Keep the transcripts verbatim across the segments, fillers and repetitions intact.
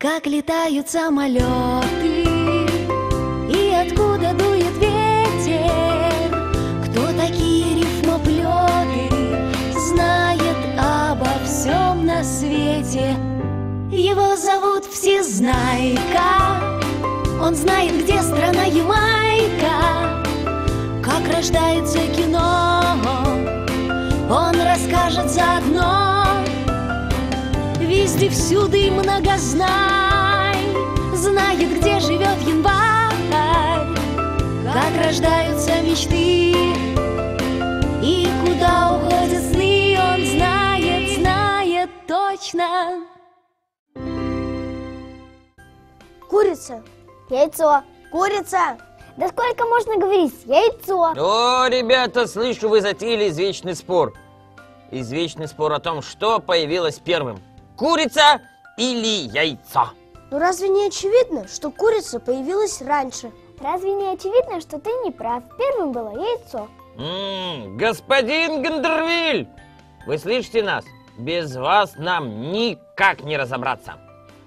как летают самолеты и откуда дует ветер. Кто такие рифмоплеты, знает обо всем на свете. Его зовут Всезнайка, он знает, где страна Ямайка, как рождается кино, он расскажет заодно. Везде, всюду и многознай, знает, где живет январь, как рождаются мечты и куда уходят сны. Он знает, знает точно. Курица, яйцо, курица. Да сколько можно говорить? Яйцо. О, ребята, слышу, вы затеяли извечный спор. Извечный спор о том, что появилось первым. Курица или яйцо? Ну разве не очевидно, что курица появилась раньше? Разве не очевидно, что ты не прав? Первым было яйцо. М-м, господин Гандервиль, вы слышите нас? Без вас нам никак не разобраться.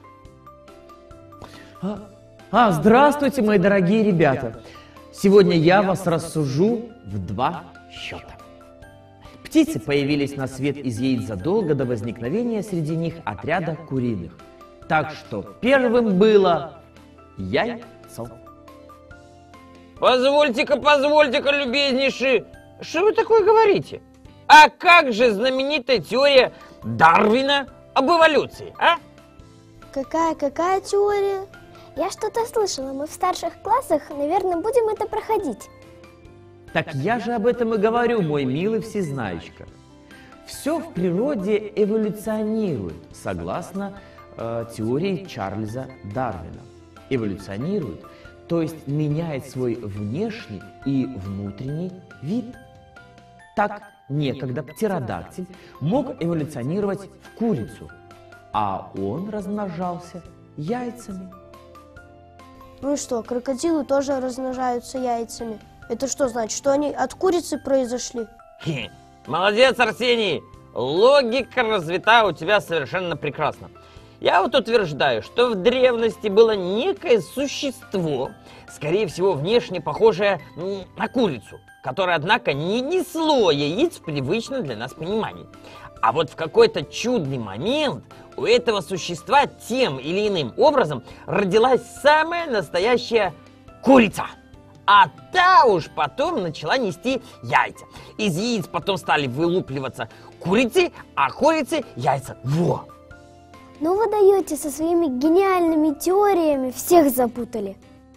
А, а, здравствуйте, мои дорогие ребята. Сегодня я вас рассужу в два счета. Птицы появились на свет из яиц задолго до возникновения среди них отряда куриных. Так что первым было яйцо. Позвольте-ка, позвольте-ка, любезнейший, что вы такое говорите? А как же знаменитая теория Дарвина об эволюции, а? Какая-какая теория? Я что-то слышала, мы в старших классах, наверное, будем это проходить. Так я же об этом и говорю, мой милый всезнаечка. Все в природе эволюционирует, согласно э, теории Чарльза Дарвина. Эволюционирует, то есть меняет свой внешний и внутренний вид. Так некогда птеродактиль мог эволюционировать в курицу, а он размножался яйцами. Ну и что, крокодилы тоже размножаются яйцами? Это что значит, что они от курицы произошли? Хе, молодец, Арсений! Логика развита у тебя совершенно прекрасно. Я вот утверждаю, что в древности было некое существо, скорее всего, внешне похожее на курицу, которое, однако, не несло яиц в привычном для нас понимании. А вот в какой-то чудный момент у этого существа тем или иным образом родилась самая настоящая курица. А та уж потом начала нести яйца. Из яиц потом стали вылупливаться курицы, а курицы яйца. Во! Ну вы даете со своими гениальными теориями, всех запутали.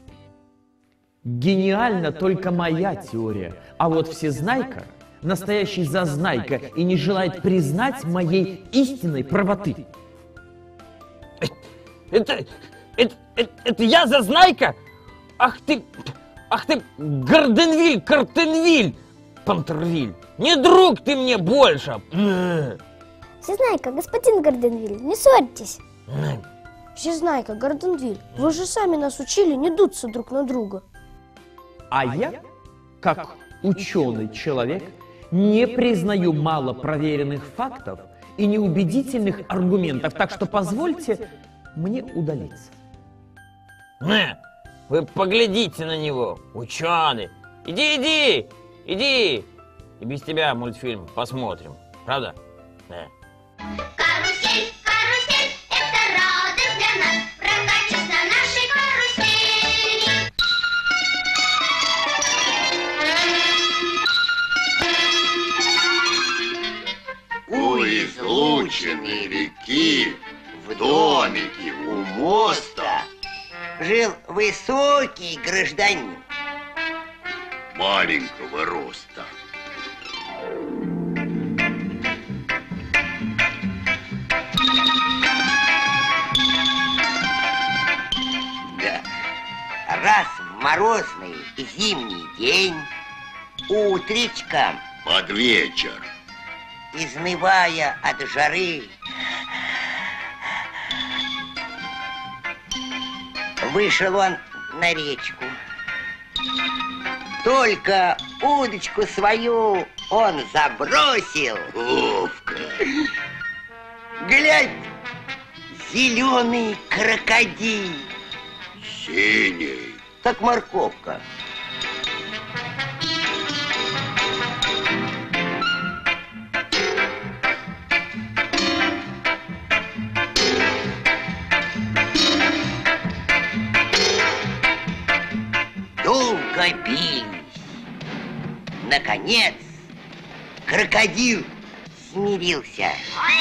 Гениальна только моя теория, а вот всезнайка, настоящий зазнайка, и не желает признать моей истинной правоты. Это, это, это, это я зазнайка? Ах ты... Ах ты, Гарденвиль, Картенвиль, Пантервиль, не друг ты мне больше. Всезнайка, господин Гарденвиль, не ссорьтесь. Всезнайка, Гарденвиль, вы же сами нас учили не дуться друг на друга. А я, как ученый человек, не признаю малопроверенных фактов и неубедительных аргументов, так что позвольте мне удалиться. Вы поглядите на него, ученый. Иди, иди, иди. И без тебя мультфильм посмотрим. Правда? Да. Карусель, карусель, это радость для нас. Прокатись на нашей карусели. У излученной реки, в домике у моста, жил высокий гражданин маленького роста. Да. Раз в морозный зимний день, утречком, Под вечер, изнывая от жары, вышел он на речку. Только удочку свою он забросил. ловко. Глядь, зеленый крокодил. Синий. Как морковка. Долго бились. Наконец, крокодил смирился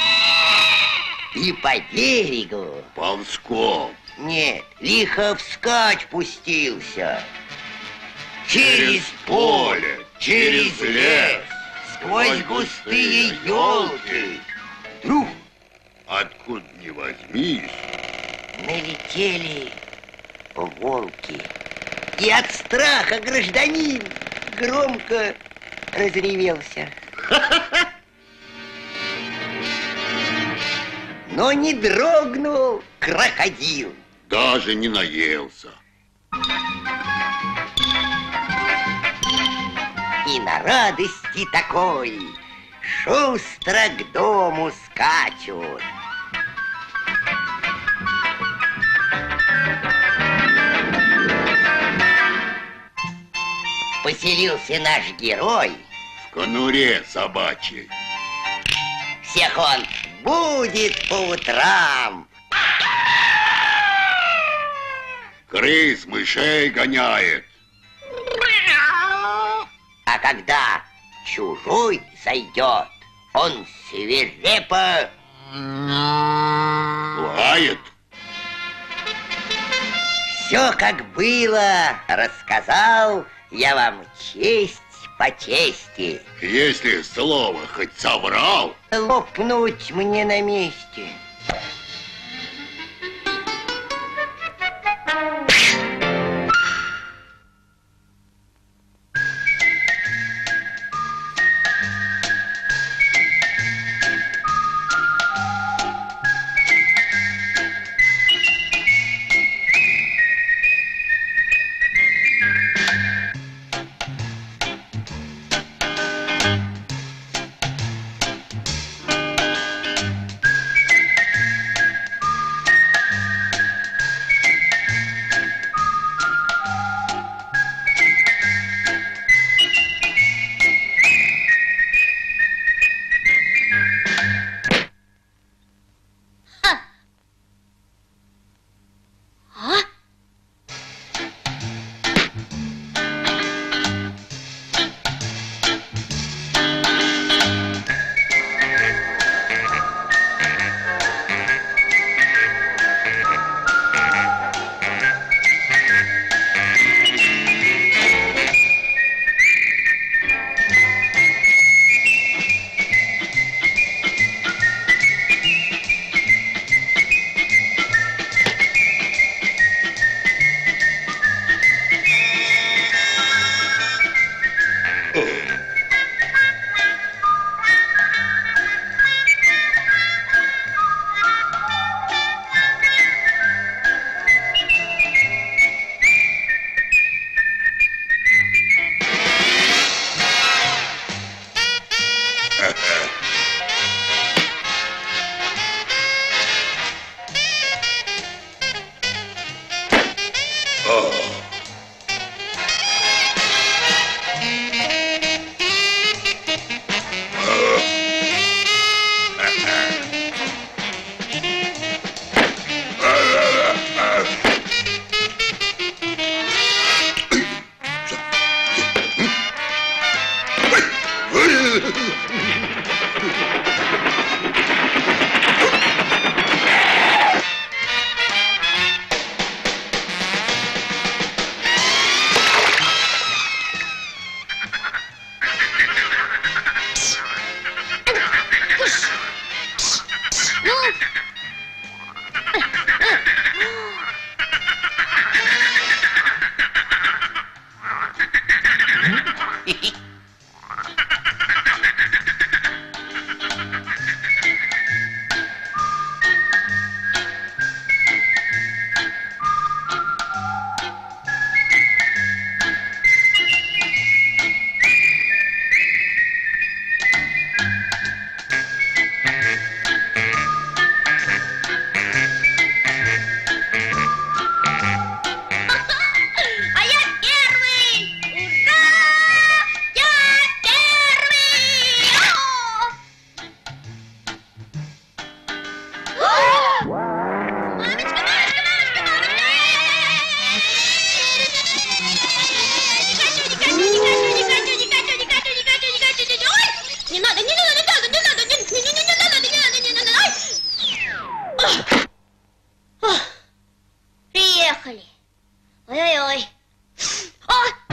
и по берегу Ползком. Нет, лихо вскачь пустился. Через поле, через лес, сквозь густые елки. Вдруг, откуда ни возьмись, налетели волки. И от страха гражданин громко разревелся. Но не дрогнул крокодил. даже не наелся. И на радости такой шустро к дому скачут. Поселился наш герой В конуре собачьей. Всех он будет по утрам. Крыс, мышей гоняет. А когда чужой зайдет, он свирепо Лает. все как было рассказал я вам честь по чести. Если слово хоть соврал, Лопнуть мне на месте. Поехали. Ой-ой-ой. О!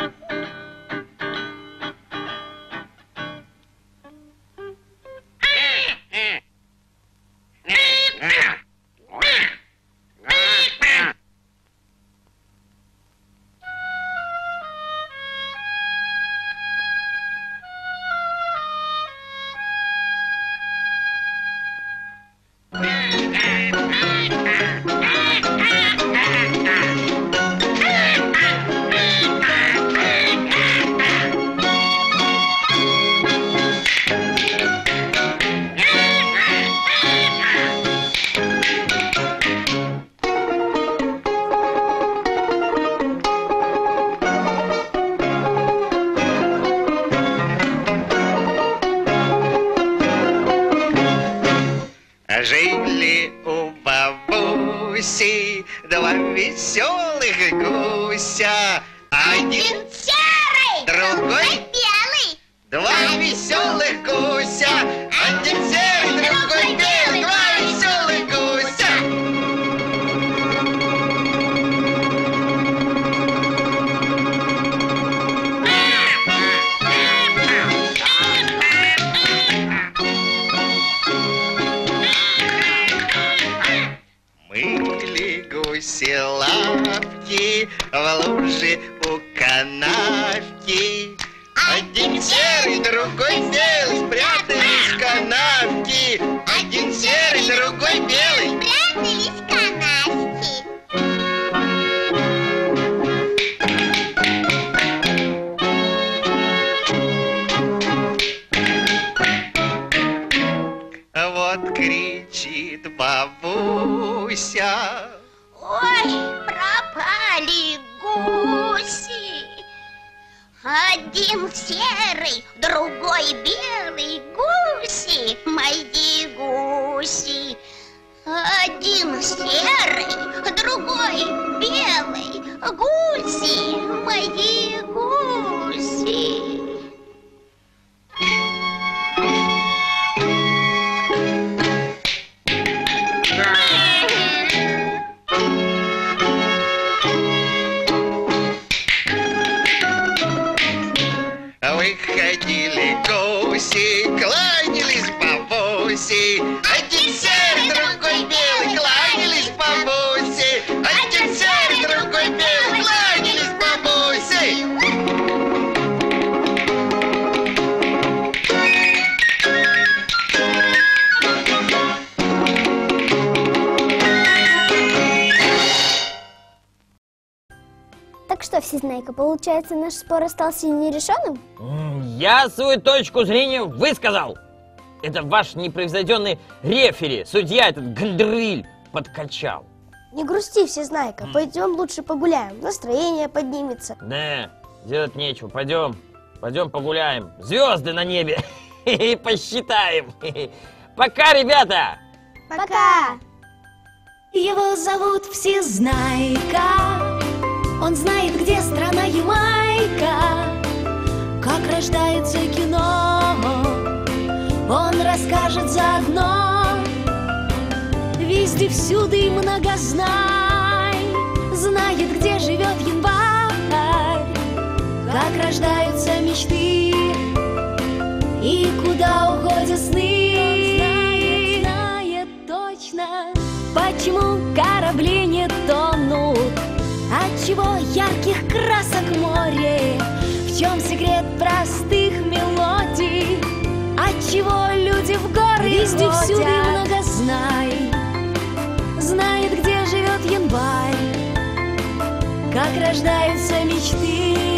Жили у бабуси два веселых гуся. Один серый, другой белый. Два веселых гуся. Один серый, другой белый. Два веселых гуся. Мыли гуси лапки в луже у канавки. Один серый, другой белый спрятались в канавки. Один серый, другой белый Спрятались в канавке. Вот кричит бабуся. Ой, пропали гуси. Один серый, другой белый. Гуси, мои гуси. Один серый, другой белый. Гуси, мои гуси. Выходили гуси, кланялись бабуси. Один серый, другой белый, кланялись бабуси. Один серый, другой белый, кланялись бабуси. Так что, Всезнайка, получается, наш спор остался нерешенным? М, Я свою точку зрения высказал. Это ваш непревзойденный рефери, судья этот Гандриль, подкачал. Не грусти, Всезнайка, пойдем лучше погуляем, настроение поднимется. Да, делать нечего, пойдем, пойдем погуляем. Звезды на небе и посчитаем. Пока, ребята! Пока! Его зовут Всезнайка. Он знает, где страна Ямайка, как рождается кино. Он расскажет заодно везде, всюду и многознай. Знает, где живет январь, как рождаются мечты и куда уходят сны. Он знает, знает точно, почему корабли не тонут, отчего ярких красок море, в чем секрет простых мелодий, отчего люди в горы везде, всюду и много знай. Знает, где живет январь, как рождаются мечты